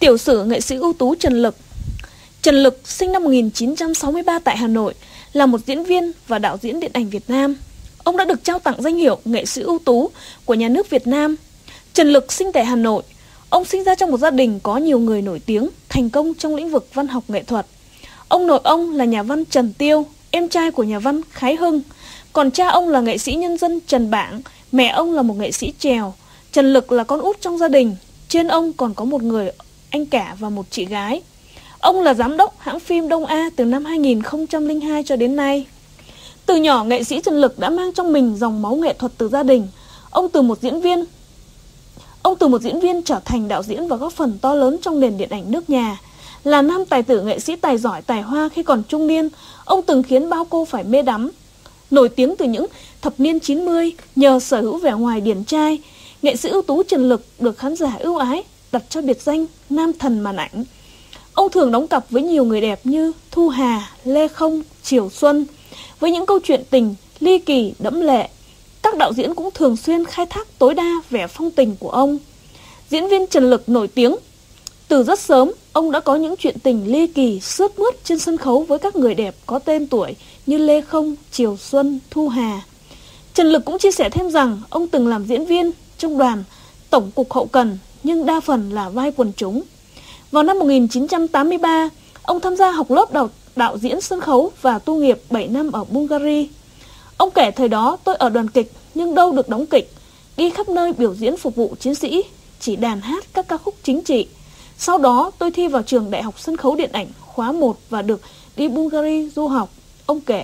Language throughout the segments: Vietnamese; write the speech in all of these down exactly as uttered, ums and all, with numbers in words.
Tiểu sử nghệ sĩ ưu tú Trần Lực. Trần Lực sinh năm một nghìn chín trăm sáu mươi ba tại Hà Nội, là một diễn viên và đạo diễn điện ảnh Việt Nam. Ông đã được trao tặng danh hiệu nghệ sĩ ưu tú của nhà nước Việt Nam. Trần Lực sinh tại Hà Nội. Ông sinh ra trong một gia đình có nhiều người nổi tiếng, thành công trong lĩnh vực văn học nghệ thuật. Ông nội ông là nhà văn Trần Tiêu, em trai của nhà văn Khái Hưng. Còn cha ông là nghệ sĩ nhân dân Trần Bảng, mẹ ông là một nghệ sĩ chèo. Trần Lực là con út trong gia đình. Trên ông còn có một người anh cả và một chị gái. Ông là giám đốc hãng phim Đông A từ năm hai nghìn không trăm lẻ hai cho đến nay. Từ nhỏ, nghệ sĩ Trần Lực đã mang trong mình dòng máu nghệ thuật từ gia đình. Ông từ một diễn viên Ông từ một diễn viên trở thành đạo diễn và góp phần to lớn trong nền điện ảnh nước nhà. Là nam tài tử nghệ sĩ tài giỏi tài hoa khi còn trung niên, ông từng khiến bao cô phải mê đắm. Nổi tiếng từ những thập niên chín mươi nhờ sở hữu vẻ ngoài điển trai, nghệ sĩ ưu tú Trần Lực được khán giả ưu ái đặt cho biệt danh nam thần màn ảnh. Ông thường đóng cặp với nhiều người đẹp như Thu Hà, Lê Không, Triều Xuân, với những câu chuyện tình ly kỳ đẫm lệ. Các đạo diễn cũng thường xuyên khai thác tối đa vẻ phong tình của ông. Diễn viên Trần Lực nổi tiếng. Từ rất sớm, ông đã có những chuyện tình ly kỳ sướt mướt trên sân khấu với các người đẹp có tên tuổi như Lê Không, Triều Xuân, Thu Hà. Trần Lực cũng chia sẻ thêm rằng ông từng làm diễn viên trong đoàn Tổng cục Hậu cần, nhưng đa phần là vai quần chúng. Vào năm một nghìn chín trăm tám mươi ba, ông tham gia học lớp đạo, đạo diễn sân khấu và tu nghiệp bảy năm ở Bulgaria. Ông kể thời đó tôi ở đoàn kịch nhưng đâu được đóng kịch, đi khắp nơi biểu diễn phục vụ chiến sĩ, chỉ đàn hát các ca khúc chính trị. Sau đó tôi thi vào trường Đại học Sân khấu Điện ảnh khóa một và được đi Bulgaria du học. Ông kể,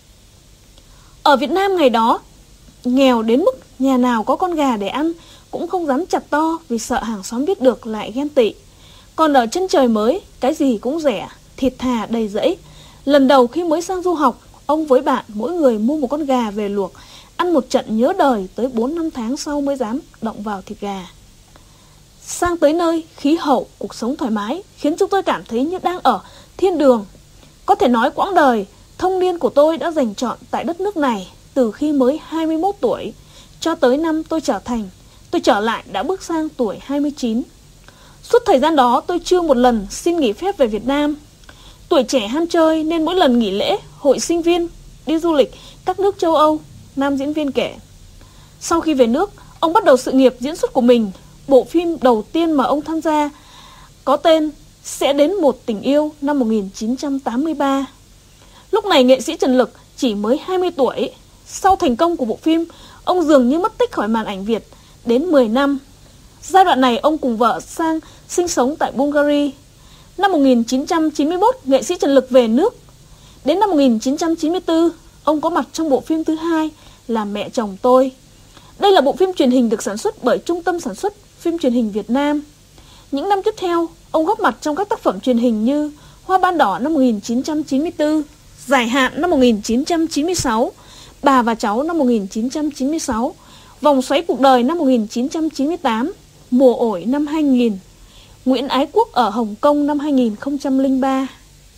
ở Việt Nam ngày đó, nghèo đến mức nhà nào có con gà để ăn cũng không dám chặt to vì sợ hàng xóm biết được lại ghen tị. Còn ở chân trời mới, cái gì cũng rẻ, thịt thà đầy rẫy. Lần đầu khi mới sang du học, ông với bạn mỗi người mua một con gà về luộc, ăn một trận nhớ đời tới bốn năm tháng sau mới dám động vào thịt gà. Sang tới nơi, khí hậu, cuộc sống thoải mái khiến chúng tôi cảm thấy như đang ở thiên đường. Có thể nói quãng đời, thông niên của tôi đã dành trọn tại đất nước này từ khi mới hai mươi mốt tuổi cho tới năm tôi trở thành, tôi trở lại đã bước sang tuổi hai mươi chín. Suốt thời gian đó tôi chưa một lần xin nghỉ phép về Việt Nam. Tuổi trẻ ham chơi nên mỗi lần nghỉ lễ, hội sinh viên, đi du lịch các nước châu Âu, nam diễn viên kể. Sau khi về nước, ông bắt đầu sự nghiệp diễn xuất của mình. Bộ phim đầu tiên mà ông tham gia có tên Sẽ đến một tình yêu năm một nghìn chín trăm tám mươi ba. Lúc này nghệ sĩ Trần Lực chỉ mới hai mươi tuổi. Sau thành công của bộ phim, ông dường như mất tích khỏi màn ảnh Việt đến mười năm. Giai đoạn này ông cùng vợ sang sinh sống tại Bulgaria. Năm một nghìn chín trăm chín mươi mốt, nghệ sĩ Trần Lực về nước. Đến năm một nghìn chín trăm chín mươi tư, ông có mặt trong bộ phim thứ hai là Mẹ chồng tôi. Đây là bộ phim truyền hình được sản xuất bởi Trung tâm Sản xuất Phim Truyền hình Việt Nam. Những năm tiếp theo, ông góp mặt trong các tác phẩm truyền hình như Hoa Ban Đỏ năm một nghìn chín trăm chín mươi tư, Giải Hạn năm một nghìn chín trăm chín mươi sáu, Bà và Cháu năm một nghìn chín trăm chín mươi sáu, Vòng Xoáy Cuộc Đời năm một nghìn chín trăm chín mươi tám, Mùa Ổi năm hai nghìn, Nguyễn Ái Quốc ở Hồng Kông năm hai nghìn không trăm lẻ ba.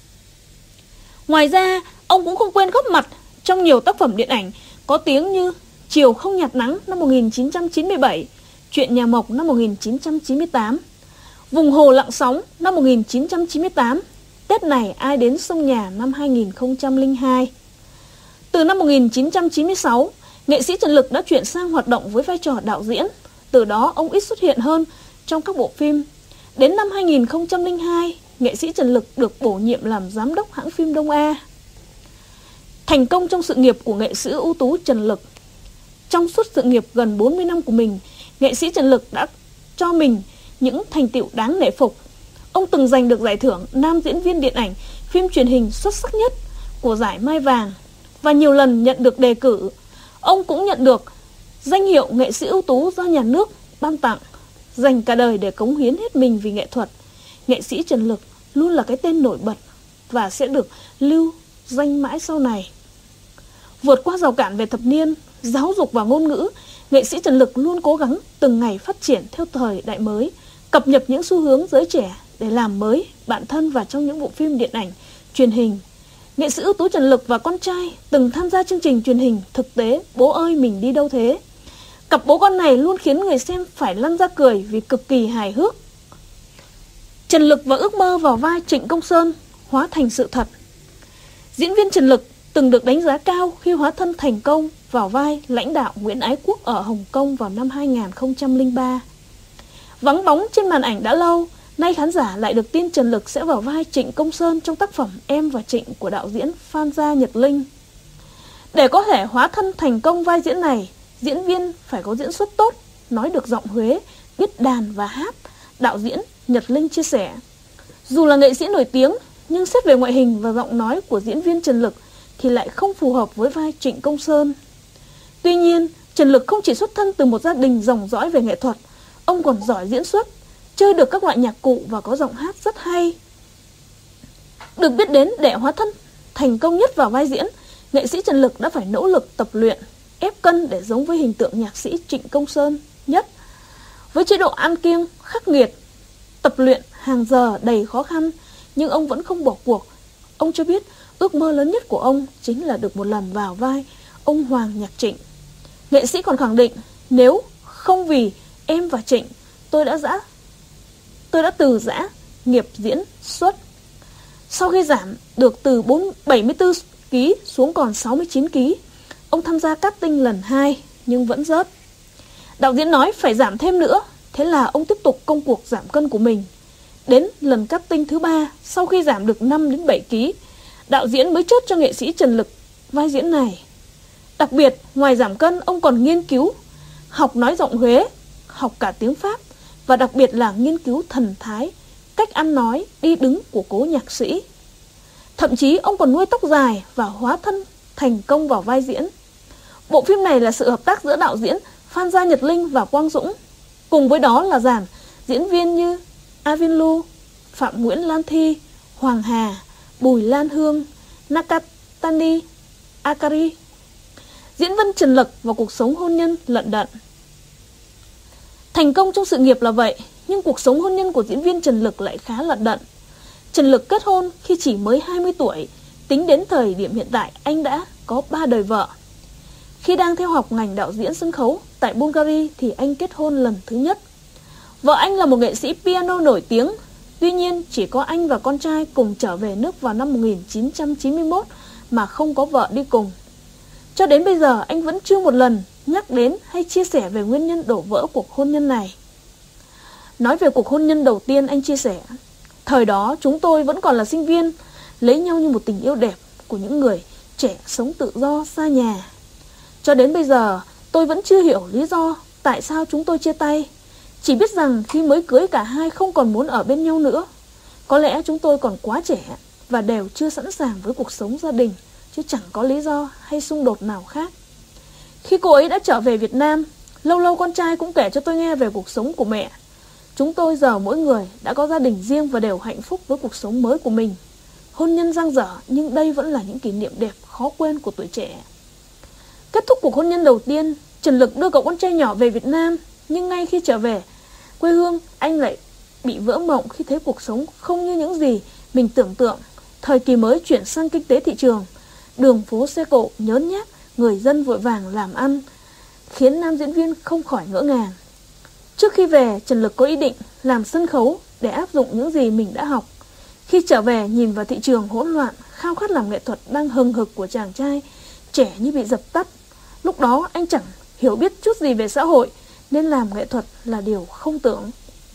Ngoài ra, ông cũng không quên góp mặt trong nhiều tác phẩm điện ảnh có tiếng như Chiều Không Nhạt Nắng năm một nghìn chín trăm chín mươi bảy, Chuyện Nhà Mộc năm một nghìn chín trăm chín mươi tám, Vùng Hồ Lặng Sóng năm một nghìn chín trăm chín mươi tám, Tết Này Ai Đến Sông Nhà năm hai nghìn không trăm lẻ hai. Từ năm một nghìn chín trăm chín mươi sáu, nghệ sĩ Trần Lực đã chuyển sang hoạt động với vai trò đạo diễn. Từ đó ông ít xuất hiện hơn trong các bộ phim. Đến năm hai nghìn không trăm lẻ hai, nghệ sĩ Trần Lực được bổ nhiệm làm giám đốc hãng phim Đông A. Thành công trong sự nghiệp của nghệ sĩ ưu tú Trần Lực. Trong suốt sự nghiệp gần bốn mươi năm của mình, nghệ sĩ Trần Lực đã cho mình những thành tựu đáng nể phục. Ông từng giành được giải thưởng nam diễn viên điện ảnh phim truyền hình xuất sắc nhất của giải Mai Vàng và nhiều lần nhận được đề cử. Ông cũng nhận được danh hiệu nghệ sĩ ưu tú do nhà nước ban tặng. Dành cả đời để cống hiến hết mình vì nghệ thuật, nghệ sĩ Trần Lực luôn là cái tên nổi bật và sẽ được lưu danh mãi sau này. Vượt qua rào cản về thập niên, giáo dục và ngôn ngữ, nghệ sĩ Trần Lực luôn cố gắng từng ngày phát triển theo thời đại mới, cập nhật những xu hướng giới trẻ để làm mới bản thân và trong những bộ phim điện ảnh, truyền hình. Nghệ sĩ ưu tú Trần Lực và con trai từng tham gia chương trình truyền hình thực tế Bố ơi mình đi đâu thế. Cặp bố con này luôn khiến người xem phải lăn ra cười vì cực kỳ hài hước. Trần Lực và ước mơ vào vai Trịnh Công Sơn hóa thành sự thật. Diễn viên Trần Lực từng được đánh giá cao khi hóa thân thành công vào vai lãnh đạo Nguyễn Ái Quốc ở Hồng Kông vào năm hai nghìn không trăm lẻ ba. Vắng bóng trên màn ảnh đã lâu, nay khán giả lại được tin Trần Lực sẽ vào vai Trịnh Công Sơn trong tác phẩm Em và Trịnh của đạo diễn Phan Gia Nhật Linh. Để có thể hóa thân thành công vai diễn này, diễn viên phải có diễn xuất tốt, nói được giọng Huế, biết đàn và hát, đạo diễn Nhật Linh chia sẻ. Dù là nghệ sĩ nổi tiếng, nhưng xét về ngoại hình và giọng nói của diễn viên Trần Lực thì lại không phù hợp với vai Trịnh Công Sơn. Tuy nhiên, Trần Lực không chỉ xuất thân từ một gia đình dòng dõi về nghệ thuật, ông còn giỏi diễn xuất, chơi được các loại nhạc cụ và có giọng hát rất hay. Được biết đến để hóa thân thành công nhất vào vai diễn, nghệ sĩ Trần Lực đã phải nỗ lực tập luyện, ép cân để giống với hình tượng nhạc sĩ Trịnh Công Sơn nhất. Với chế độ ăn kiêng khắc nghiệt, tập luyện hàng giờ đầy khó khăn, nhưng ông vẫn không bỏ cuộc. Ông cho biết ước mơ lớn nhất của ông chính là được một lần vào vai ông Hoàng Nhạc Trịnh. Nghệ sĩ còn khẳng định, nếu không vì Em và Trịnh, tôi đã dã tôi đã từ giã nghiệp diễn xuất. Sau khi giảm được từ bảy mươi tư ki lô gam xuống còn sáu mươi chín ki lô gam, ông tham gia casting lần hai nhưng vẫn rớt. Đạo diễn nói phải giảm thêm nữa, thế là ông tiếp tục công cuộc giảm cân của mình. Đến lần casting thứ ba, sau khi giảm được năm đến bảy ki lô gam, đạo diễn mới chốt cho nghệ sĩ Trần Lực vai diễn này. Đặc biệt, ngoài giảm cân, ông còn nghiên cứu, học nói giọng Huế, học cả tiếng Pháp, và đặc biệt là nghiên cứu thần thái, cách ăn nói, đi đứng của cố nhạc sĩ. Thậm chí ông còn nuôi tóc dài và hóa thân thành công vào vai diễn. Bộ phim này là sự hợp tác giữa đạo diễn Phan Gia Nhật Linh và Quang Dũng. Cùng với đó là dàn diễn viên như Avin Lu, Phạm Nguyễn Lan Thi, Hoàng Hà, Bùi Lan Hương, Nakatani Akari. Diễn viên Trần Lực và cuộc sống hôn nhân lận đận. Thành công trong sự nghiệp là vậy, nhưng cuộc sống hôn nhân của diễn viên Trần Lực lại khá lận đận. Trần Lực kết hôn khi chỉ mới hai mươi tuổi, tính đến thời điểm hiện tại anh đã có ba đời vợ. Khi đang theo học ngành đạo diễn sân khấu tại Bulgaria thì anh kết hôn lần thứ nhất. Vợ anh là một nghệ sĩ piano nổi tiếng, tuy nhiên chỉ có anh và con trai cùng trở về nước vào năm một nghìn chín trăm chín mươi mốt mà không có vợ đi cùng. Cho đến bây giờ anh vẫn chưa một lần nhắc đến hay chia sẻ về nguyên nhân đổ vỡ cuộc hôn nhân này. Nói về cuộc hôn nhân đầu tiên, anh chia sẻ: thời đó chúng tôi vẫn còn là sinh viên, lấy nhau như một tình yêu đẹp của những người trẻ sống tự do xa nhà. Cho đến bây giờ tôi vẫn chưa hiểu lý do tại sao chúng tôi chia tay. Chỉ biết rằng khi mới cưới cả hai không còn muốn ở bên nhau nữa. Có lẽ chúng tôi còn quá trẻ và đều chưa sẵn sàng với cuộc sống gia đình, chứ chẳng có lý do hay xung đột nào khác. Khi cô ấy đã trở về Việt Nam, lâu lâu con trai cũng kể cho tôi nghe về cuộc sống của mẹ. Chúng tôi giờ mỗi người đã có gia đình riêng và đều hạnh phúc với cuộc sống mới của mình. Hôn nhân dang dở nhưng đây vẫn là những kỷ niệm đẹp khó quên của tuổi trẻ. Kết thúc cuộc hôn nhân đầu tiên, Trần Lực đưa cậu con trai nhỏ về Việt Nam, nhưng ngay khi trở về quê hương, anh lại bị vỡ mộng khi thấy cuộc sống không như những gì mình tưởng tượng. Thời kỳ mới chuyển sang kinh tế thị trường, đường phố xe cộ nhớn nhác, người dân vội vàng làm ăn, khiến nam diễn viên không khỏi ngỡ ngàng. Trước khi về, Trần Lực có ý định làm sân khấu để áp dụng những gì mình đã học. Khi trở về, nhìn vào thị trường hỗn loạn, khao khát làm nghệ thuật đang hừng hực của chàng trai trẻ như bị dập tắt. Lúc đó anh chẳng hiểu biết chút gì về xã hội, nên làm nghệ thuật là điều không tưởng.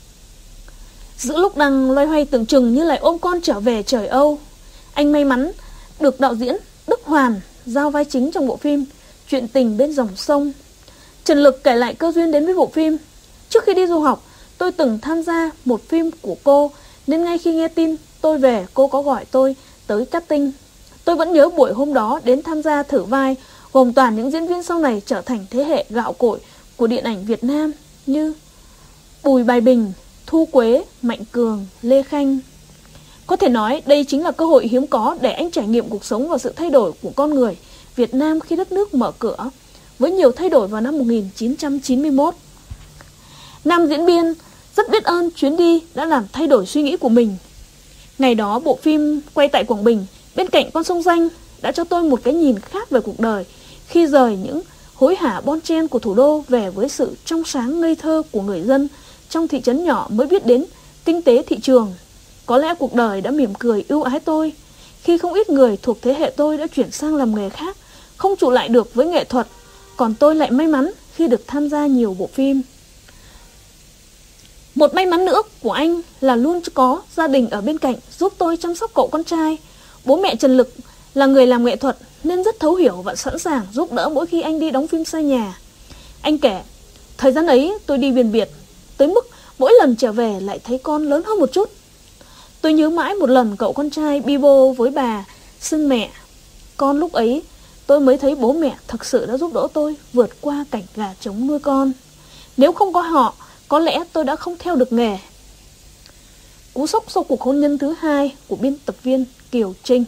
Giữa lúc đang loay hoay tưởng chừng như lại ôm con trở về trời Âu, anh may mắn được đạo diễn Đức Hoàn giao vai chính trong bộ phim Chuyện tình bên dòng sông. Trần Lực kể lại cơ duyên đến với bộ phim. Trước khi đi du học, tôi từng tham gia một phim của cô, nên ngay khi nghe tin tôi về, cô có gọi tôi tới casting. Tôi vẫn nhớ buổi hôm đó đến tham gia thử vai, gồm toàn những diễn viên sau này trở thành thế hệ gạo cội của điện ảnh Việt Nam như Bùi Bài Bình, Thu Quế, Mạnh Cường, Lê Khanh. Có thể nói đây chính là cơ hội hiếm có để anh trải nghiệm cuộc sống và sự thay đổi của con người Việt Nam khi đất nước mở cửa, với nhiều thay đổi vào năm một nghìn chín trăm chín mươi mốt. Nam diễn viên rất biết ơn chuyến đi đã làm thay đổi suy nghĩ của mình. Ngày đó bộ phim quay tại Quảng Bình, bên cạnh con sông Danh, đã cho tôi một cái nhìn khác về cuộc đời, khi rời những hối hả bon chen của thủ đô về với sự trong sáng ngây thơ của người dân trong thị trấn nhỏ mới biết đến kinh tế thị trường, Có lẽ cuộc đời đã mỉm cười ưu ái tôi, khi không ít người thuộc thế hệ tôi đã chuyển sang làm nghề khác, không trụ lại được với nghệ thuật. Còn tôi lại may mắn khi được tham gia nhiều bộ phim. Một may mắn nữa của anh là luôn có gia đình ở bên cạnh giúp tôi chăm sóc cậu con trai. Bố mẹ Trần Lực là người làm nghệ thuật nên rất thấu hiểu và sẵn sàng giúp đỡ mỗi khi anh đi đóng phim xa nhà. Anh kể, thời gian ấy tôi đi biển biệt, tới mức mỗi lần trở về lại thấy con lớn hơn một chút. Tôi nhớ mãi một lần cậu con trai bi bô với bà, xưng mẹ. Con lúc ấy tôi mới thấy bố mẹ thực sự đã giúp đỡ tôi vượt qua cảnh gà trống nuôi con. Nếu không có họ, có lẽ tôi đã không theo được nghề. Cú sốc sau cuộc hôn nhân thứ hai của biên tập viên Kiều Trinh.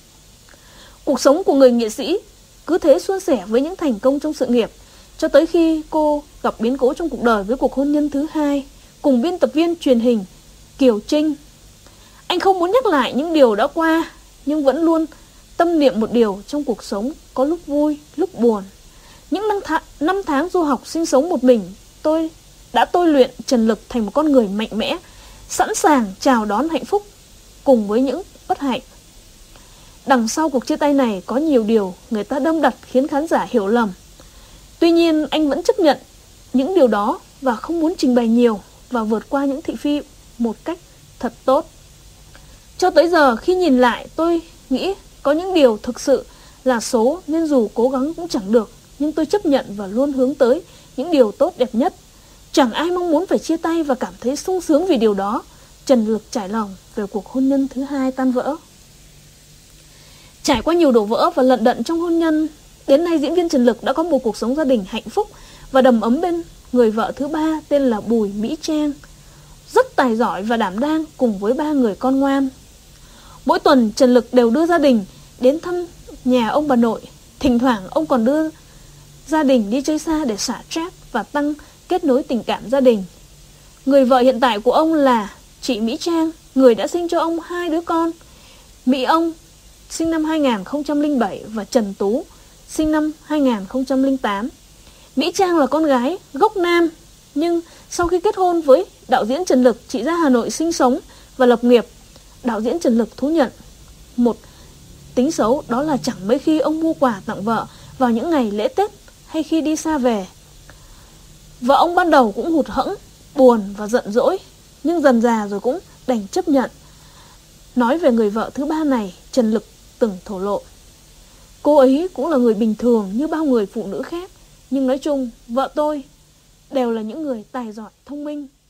Cuộc sống của người nghệ sĩ cứ thế suôn sẻ với những thành công trong sự nghiệp, cho tới khi cô gặp biến cố trong cuộc đời với cuộc hôn nhân thứ hai cùng biên tập viên truyền hình Kiều Trinh. Anh không muốn nhắc lại những điều đã qua, nhưng vẫn luôn tâm niệm một điều trong cuộc sống có lúc vui, lúc buồn. Những năm, th- năm tháng du học sinh sống một mình, tôi đã tôi luyện Trần Lực thành một con người mạnh mẽ, sẵn sàng chào đón hạnh phúc cùng với những bất hạnh. Đằng sau cuộc chia tay này có nhiều điều người ta đâm đặt khiến khán giả hiểu lầm. Tuy nhiên anh vẫn chấp nhận những điều đó và không muốn trình bày nhiều và vượt qua những thị phi một cách thật tốt. Cho tới giờ khi nhìn lại, tôi nghĩ có những điều thực sự là số nên dù cố gắng cũng chẳng được, nhưng tôi chấp nhận và luôn hướng tới những điều tốt đẹp nhất. Chẳng ai mong muốn phải chia tay và cảm thấy sung sướng vì điều đó. Trần Lực trải lòng về cuộc hôn nhân thứ hai tan vỡ. Trải qua nhiều đổ vỡ và lận đận trong hôn nhân, đến nay diễn viên Trần Lực đã có một cuộc sống gia đình hạnh phúc và đầm ấm bên người vợ thứ ba tên là Bùi Mỹ Trang, rất tài giỏi và đảm đang cùng với ba người con ngoan. Mỗi tuần Trần Lực đều đưa gia đình đến thăm nhà ông bà nội. Thỉnh thoảng ông còn đưa gia đình đi chơi xa để xả stress và tăng kết nối tình cảm gia đình. Người vợ hiện tại của ông là chị Mỹ Trang, người đã sinh cho ông hai đứa con. Mỹ ông sinh năm hai nghìn không trăm lẻ bảy và Trần Tú sinh năm hai nghìn không trăm lẻ tám. Mỹ Trang là con gái gốc Nam, nhưng sau khi kết hôn với đạo diễn Trần Lực, chị ra Hà Nội sinh sống và lập nghiệp. Đạo diễn Trần Lực thú nhận một tính xấu, đó là chẳng mấy khi ông mua quà tặng vợ vào những ngày lễ Tết hay khi đi xa về. Vợ ông ban đầu cũng hụt hẫng, buồn và giận dỗi, nhưng dần dà rồi cũng đành chấp nhận. Nói về người vợ thứ ba này, Trần Lực từng thổ lộ: cô ấy cũng là người bình thường như bao người phụ nữ khác, nhưng nói chung vợ tôi đều là những người tài giỏi, thông minh,